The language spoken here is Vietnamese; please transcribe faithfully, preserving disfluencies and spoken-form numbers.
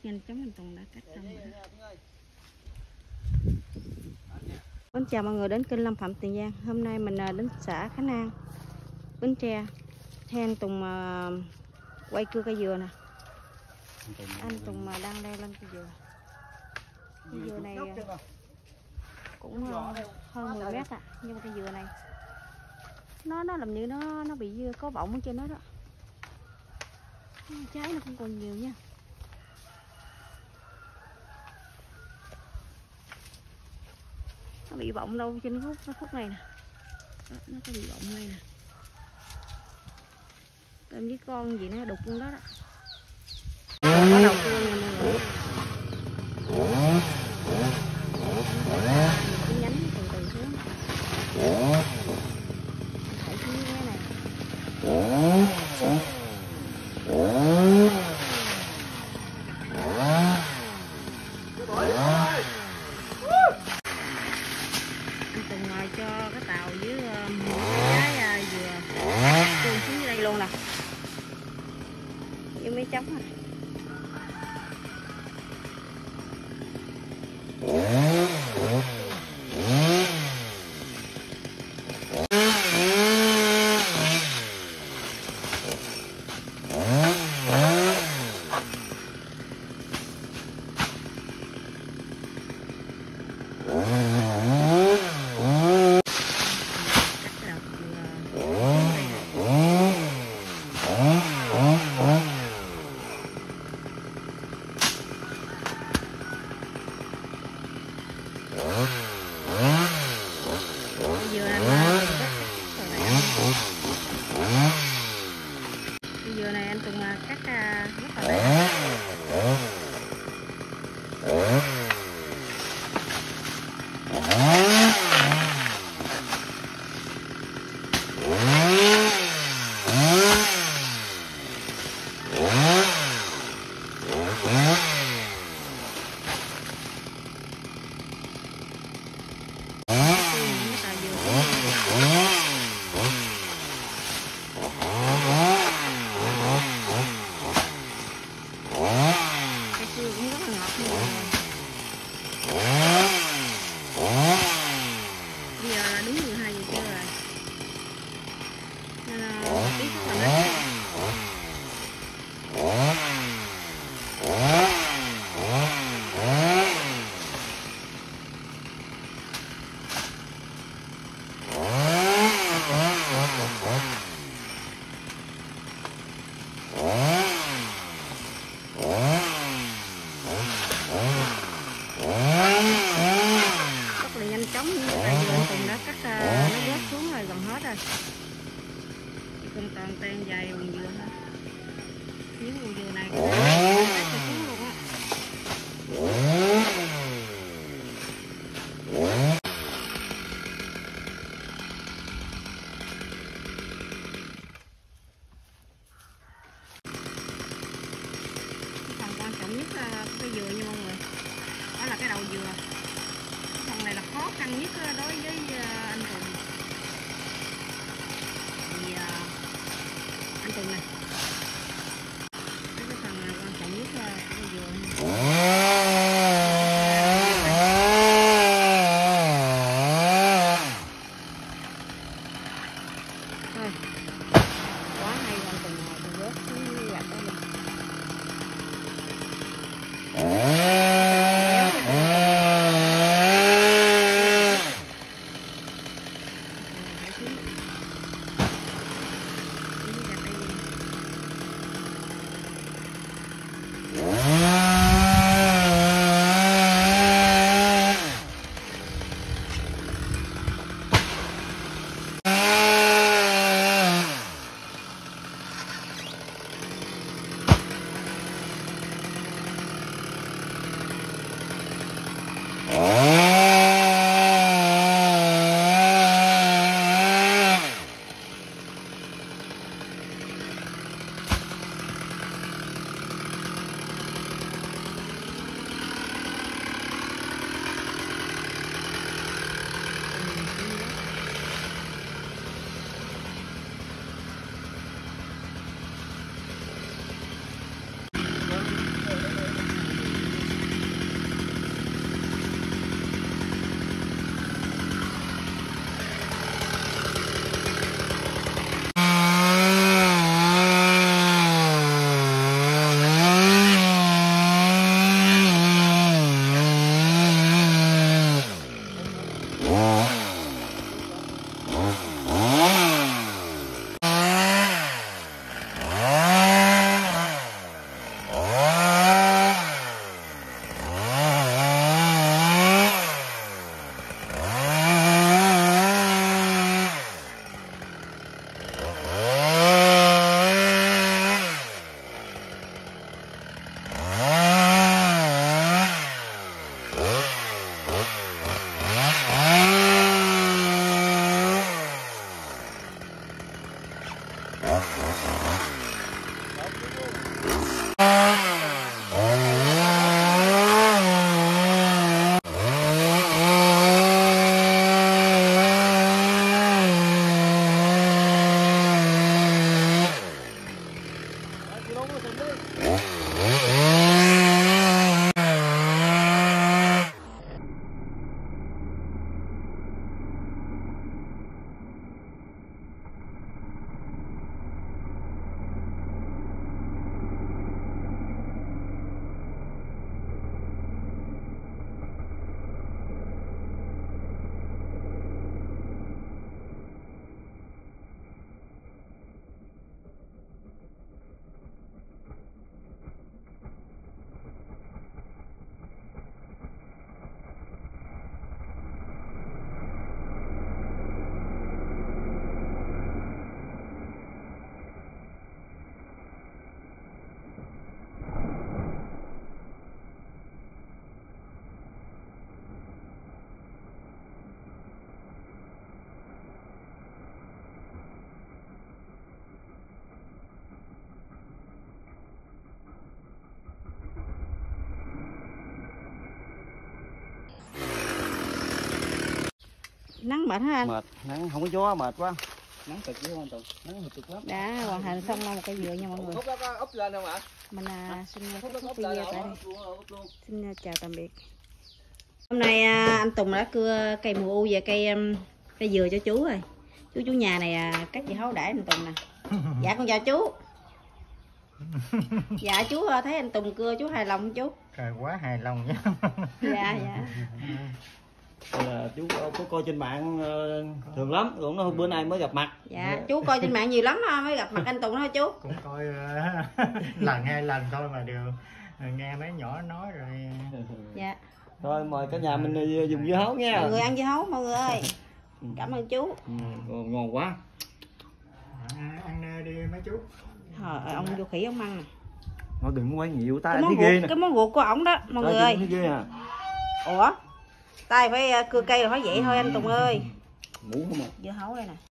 nhanh chóng anh Tùng đã cắt xong rồi. Xin chào mọi người đến kênh Lâm Phạm Tiền Giang. Hôm nay mình đến xã Khánh An, Bến Tre. Theo anh Tùng mà quay cưa cây dừa nè. Anh Tùng mà đang leo lên cây dừa. Cây dừa này cũng hơn mười mét à, nhưng mà cây dừa này nó nó làm như nó nó bị có bọng ở trên nó đó. Trái nó không còn nhiều nha. Nó bị bọng đâu trên khúc cái khúc này nè. Đó, nó có bị bọng đây nè. Tôm với con gì nó đục luôn đó đó. Có đầu cưa nè mọi người. Cái nhánh từ từ xuống. Thảy xuống cái này. Anh Tùng ngồi cho cái tàu với cái trái dừa tuôn xuống dưới đây luôn nè, với mấy trống này. Dừa này anh Tùng cắt rất là đẹp. Không còn tan dài bằng dừa hết. Những con dừa này cũng cắt cho xuống luôn á. Cái phần quan trọng nhất là cái dừa nha mọi người. Đó là cái đầu dừa. Cái phần này là khó khăn nhất đối với anh Tùng. Thì anh Tùng này, cái phần quan trọng nhất là cái dừa. Thôi, quá hay, anh Tùng ngồi tôi rớt xuống gạch đó luôn. Nắng mệt hả anh? Mệt, nắng không có gió mệt quá. Nắng cực chứ anh Tùng, nắng cực lắm. Đã hoàn thành xong một cây dừa nha mọi người. Khúc đó có úp lên không ạ? Mình à, xin Khúc kết đó có thúc úp lên video tại không? đây. Xin à, chào tạm biệt. Hôm nay à, anh Tùng đã cưa cây mùa u và cây um, cây dừa cho chú rồi. Chú chủ nhà này à, cắt dưa hấu đãi anh Tùng nè. Dạ con chào chú. Dạ chú à, thấy anh Tùng cưa chú hài lòng không chú? Trời quá hài lòng nhá. Dạ dạ. À, chú có, có coi trên mạng uh, thường lắm, cũng nó bữa nay mới gặp mặt. Dạ chú coi trên mạng nhiều lắm đó, mới gặp mặt anh Tùng thôi chú. Cũng coi uh, lần hai lần thôi mà đều nghe mấy nhỏ nói rồi. Dạ. Thôi mời cả nhà mình đi dùng dưa hấu nha. Mọi người ăn dưa hấu mọi người ơi. Cảm ơn chú. Ừ, ngon quá. À, ăn đi mấy chú. Trời, ông vô khỉ ông ăn nè. Nó đừng quay nhiều tay Cái món thấy ghê ruột, nè. cái món ruột của ổng đó mọi Tay người ơi. thấy ghê à. Ủa tay phải cưa cây rồi phải vậy thôi anh Tùng ơi. Ngủ không à. Dưa hấu đây nè.